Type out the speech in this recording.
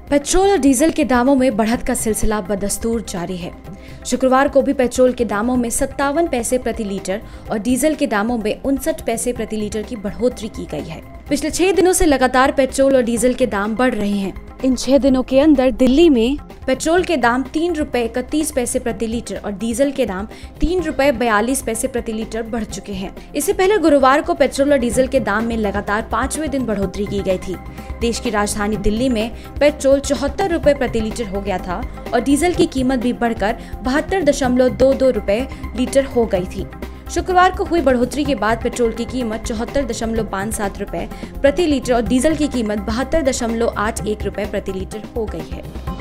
Petrol और diesel के दामों में बढ़त का सिलसिला बदस्तूर जारी है। शुक्रवार को भी पेट्रोल के दामों में 57 पैसे प्रति लीटर और डीजल के दामों में 59 पैसे प्रति लीटर की बढ़ोतरी की गई है। पिछले 6 दिनों से लगातार पेट्रोल और डीजल के दाम बढ़ रहे हैं। इन 6 दिनों के अंदर दिल्ली में पेट्रोल के दाम 3 रुपए 31 पैसे प्रति लीटर और डीजल के दाम 3 रुपए 42 पैसे प्रति लीटर बढ़ चुके हैं। इससे पहले गुरुवार को पेट्रोल और डीजल के दाम में लगातार 5वें दिन बढ़ोतरी की गई थी। देश की राजधानी दिल्ली में पेट्रोल 74 रुपए प्रति लीटर हो गया था और डीजल की कीमत भी बढ़कर 72.22 रुपए लीटर हो गई थी। शुक्रवार को हुई बढ़ोतरी के बाद पेट्रोल की कीमत 74.57 रुपए प्रति लीटर और डीजल की कीमत 72.81 रुपए प्रति लीटर हो गई है।